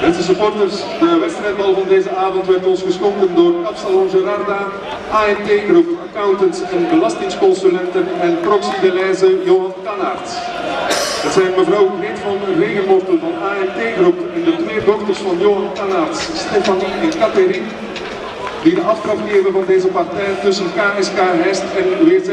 Beste supporters, de wedstrijdbal van deze avond werd ons geschonken door Kapsalon Gerarda, ANT Groep, accountants en belastingsconsulenten en Proxy de Leize Johan Kannaerts. Het zijn mevrouw Greet van Regenwortel van ANT Groep en de twee dochters van Johan Kannaerts, Stefanie en Catherine, die de aftrap geven van deze partij tussen KSK Heist en WZ.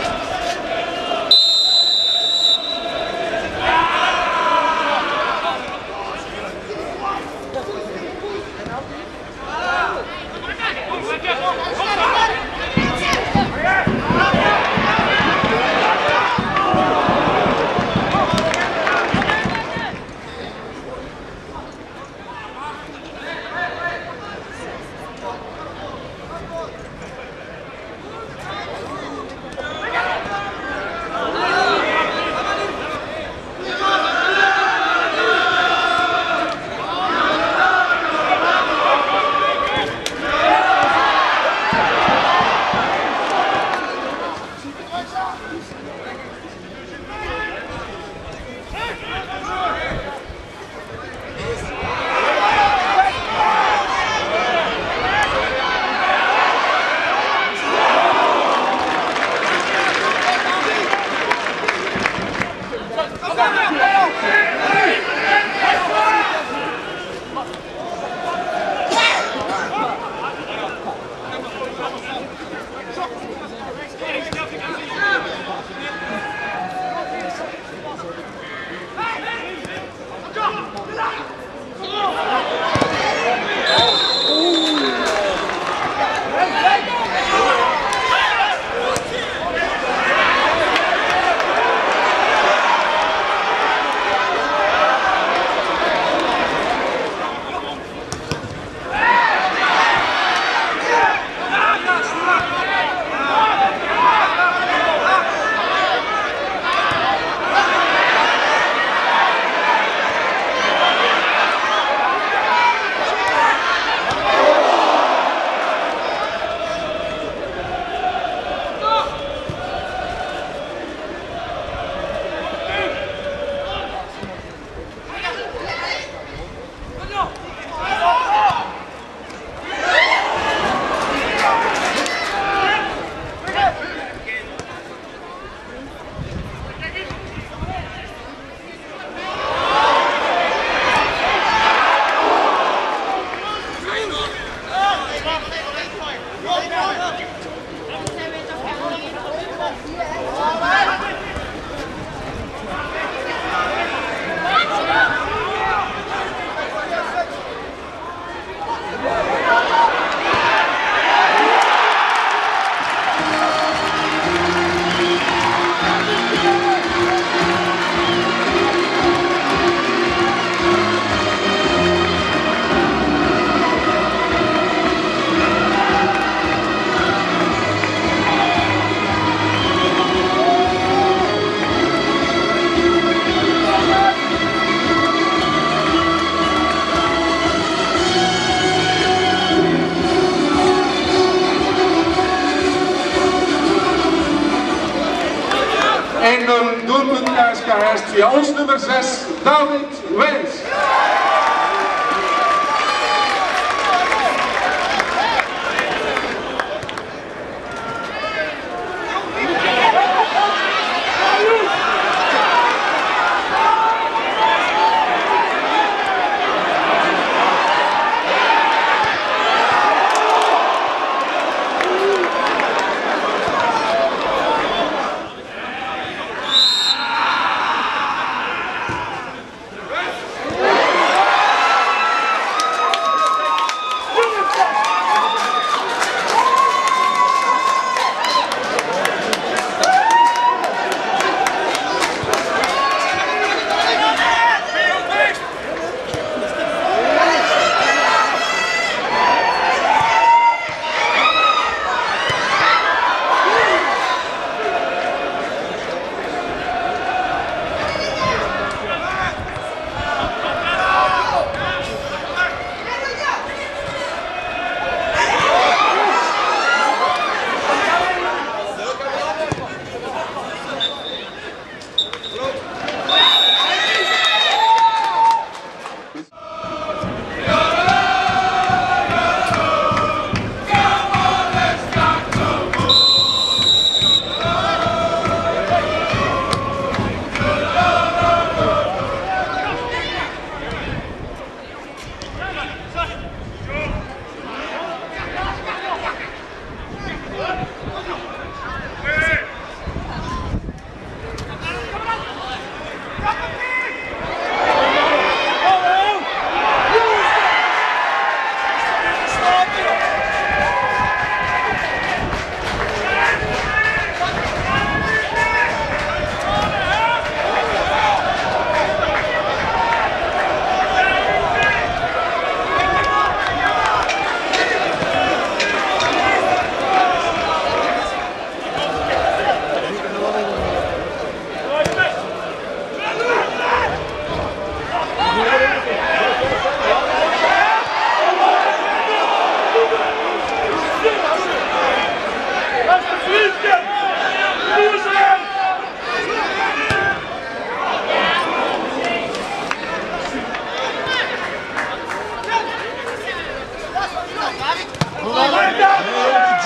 En een doelpunt KSK Heist via ons nummer 6, David Wens.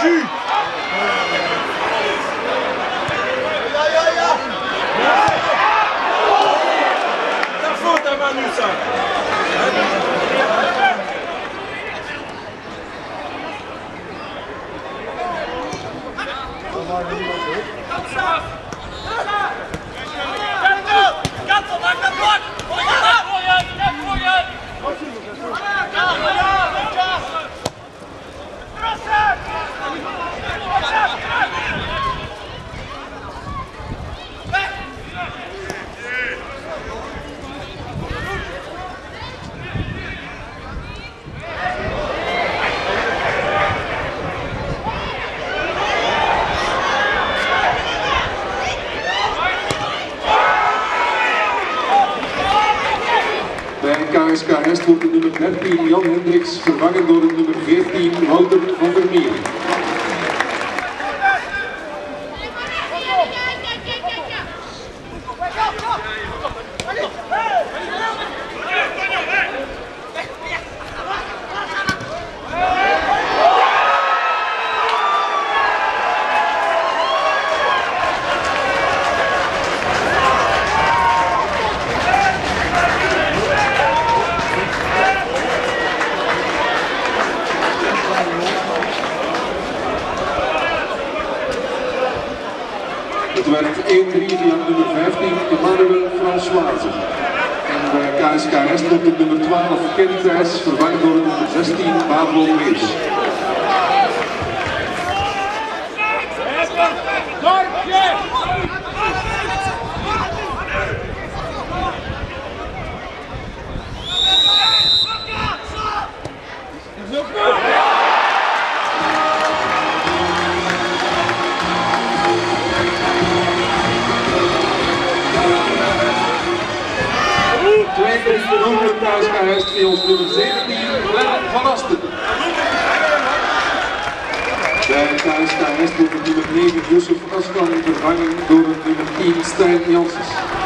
KSK Est wordt de nummer 13 Jan Hendricks vervangen door de nummer 14 Wouter van der Meer. Het werd 1-3 via nummer 15 Emmanuel Françoise. En bij KSK Est wordt de nummer 12 Ken Thijs vervangen door de nummer 16 Pablo Mees. Tweede voor KSK Est via ons nummer 17 Lennart van Asten. Bij KSK Est wordt de nummer 9 Yusuf Askan vervangen door het nummer 10 Stijn Janssens.